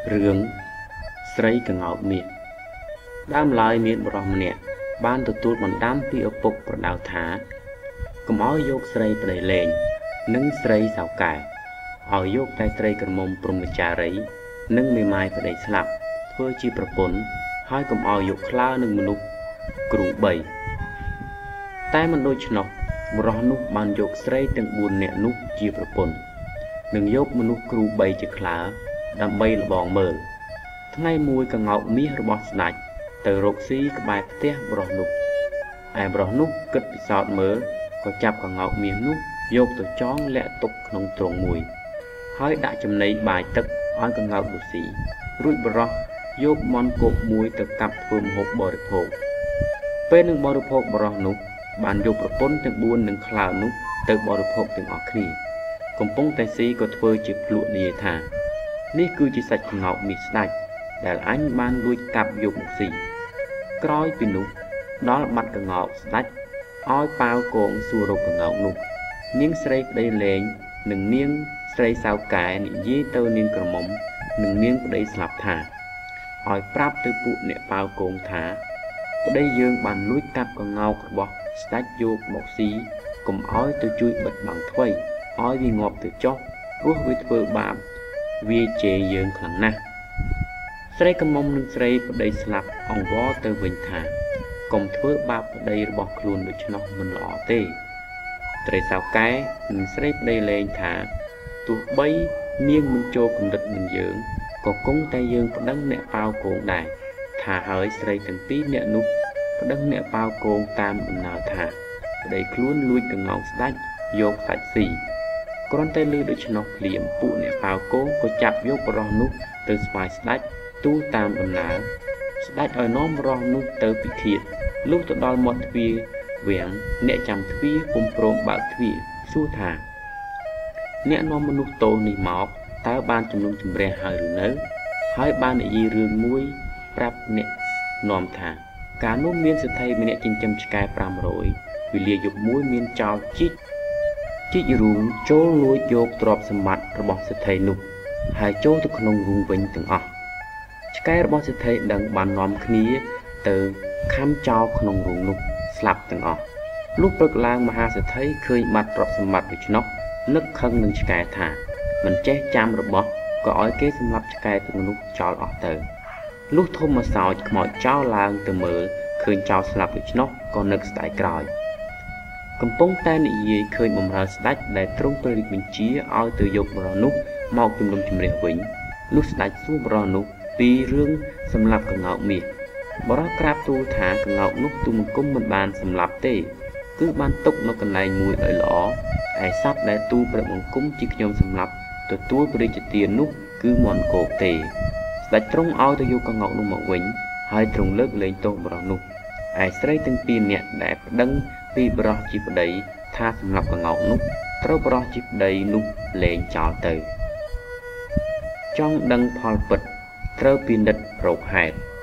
រឿងស្រីក្ងោកមាសដើមឡើយមានបុរសម្នាក់បានទទួលបណ្ដាំពីឪពុកប្រដៅថាកុំឲ្យយកស្រីប្តីលេងនិងស្រីសៅកែឲ្យយកតែស្រីក្រមុំព្រហ្មចារីនិងមេម៉ាយប្តីស្លាប់ធ្វើជាប្រពន្ធហើយកុំឲ្យយកខ្លើនឹងមនុស្សគ្រូ3តែមិនដូច្នោះបុរសនោះបានយកស្រីទាំង4នាក់នោះជាប្រពន្ធនិងយកមនុស្សគ្រូ3ជាខ្លើដើម្បីលបងមើលថ្ងៃមួយក្ងោកមាសរបស់ស្ដេចទៅរកស៊ីក្បែរផ្ទះបុរសនោះឯបុរសនោះគិតពិសោធន៍មើលក៏ចាប់ក្ងោកមាសនោះយកទៅចងលាក់ទុកក្នុងទ្រុងមួយហើយដាក់ចំណីបាយទឹកឲ្យក្ងោកនោះស៊ីរួចបុរសយកមាន់គោកមួយទៅកាប់ធ្វើម្ហូបបរិភោគពេលនឹងបរិភោគបុរសនោះបានយកប្រពន្ធទាំង4និងខ្លើនោះទៅបរិភោគទាំងអស់គ្នាកំពុងតែស៊ីក៏ធ្វើជាភ្លក់និយាយថានេះគឺជាសាច់ក្ងោកមាសស្ដេចដែលអញបានលួចកាប់យកមកស៊ីក្រោយពីនោះដល់បាត់ក្ងោកស្ដេចឲ្យប៉ាវគងសួររកក្ងោកនោះនាងស្រីប្តីលេងនិងនាងស្រីសៅកែនិយាយទៅនាងក្រមុំនិងនាងប្តីស្លាប់ថាឲ្យប្រាប់ទៅពួកអ្នកប៉ាវគងថាប្តីយើងបានលួចកាប់ក្ងោករបស់ស្ដេចយកមកស៊ីកុំឲ្យទៅជួយបិទបាំងថ្វីឲ្យវាងាប់ទៅចុះព្រោះវាធ្វើបាបវាជេរយើងខ្លាំងណាស់ស្រីក្រមុំនិងស្រីប្តីស្លាប់អង្វរទៅវិញថាកុំធ្វើបាបប្តីរបស់ខ្លួនដូច្នោះមិនល្អទេស្រីសៅកែនិងស្រីប្តីលេងថាទោះបីនាងមិនចូលគំនិតនឹងយើងក៏គង់តែយើងប្តឹងអ្នកប៉ាវគងដែរថាហើយស្រីទាំងពីរអ្នកនោះប្តឹងអ្នកប៉ាវគងតាមដំណើរថាប្តីខ្លួនលួចក្ងោកស្ដេចយកសាច់ស៊ីគ្រាន់តែឮដូច្នោះភ្លាមពួកអ្នកប៉ាវគងក៏ចាប់យកបុរសនោះទៅស្វាយស្ដេចទូលតាមដំណើរស្ដេចឲ្យនាំបុរសនោះទៅពិឃាតលុះទៅដល់មាត់ទ្វារវាំងអ្នកចាំទ្វារពុំព្រមបើកទ្វារសួរថាអ្នកនាំមនុស្សតូចនេះមកតើបានជំនុំជម្រះហើយឬនៅហើយបាននិយាយរឿងមួយប្រាប់អ្នកនាំថាកាលនោះមានសេដ្ឋីម្នាក់ចិញ្ចឹមឆ្កែ500វេលាយប់មួយមានចោរជីករូងចូលលួចយកទ្រព្យសម្បត្តិរបស់សេដ្ឋីនោះហើយចូលទៅក្នុងរូងវិញទាំងអស់ឆ្កែរបស់សេដ្ឋីដឹងបាននាំគ្នាទៅខំចោលក្នុងរូងនោះស្លាប់ទាំងអស់លុះព្រឹកឡើងមហាសេដ្ឋីឃើញបាត់ទ្រព្យសម្បត្តិដូច្នោះនឹកខឹងនឹងឆ្កែថាមិនចេះចាំរបស់ក៏ឲ្យគេសម្លាប់ឆ្កែទាំងនោះចោលអស់ទៅលុះធំមកសោចខ្មោចចោលឡើងទៅមើលឃើញចោលស្លាប់ដូច្នោះក៏នឹកស្ដាយក្រោយកំពុងតែនិយាយឃើញបម្រើស្ដេចដែលទ្រង់ព្រះរាជបញ្ជាឲ្យទៅយកបុរសនោះមកជំនុំជម្រះវិញលុះស្ដេចសួរបុរសនោះពីរឿងសម្លាប់ក្ងោកមាសបុរសក្រាបទូលថាក្ងោកនោះទូលបង្គំមិនបានសម្លាប់ទេគឺបានទុកនៅកន្លែងមួយឲ្យល្អឯសត្វដែលទូលព្រះបង្គំជាខ្ញុំសម្លាប់ទទួលព្រះរាជទាននោះគឺមាន់គោកទេស្ដេចទ្រង់ឲ្យទៅយកក្ងោកនោះមកវិញហើយទ្រង់លើកលែងទោសបុរសនោះឯស្រីទាំងពីរនាក់ដែលប្តឹងពីបុរសជាប្តីថាសម្លាប់ក្ងោកនោះត្រូវបុរសជាប្តីនោះលែងចោលទៅចង់ដឹងផលពិតត្រូវពិនិត្យរកហេតុ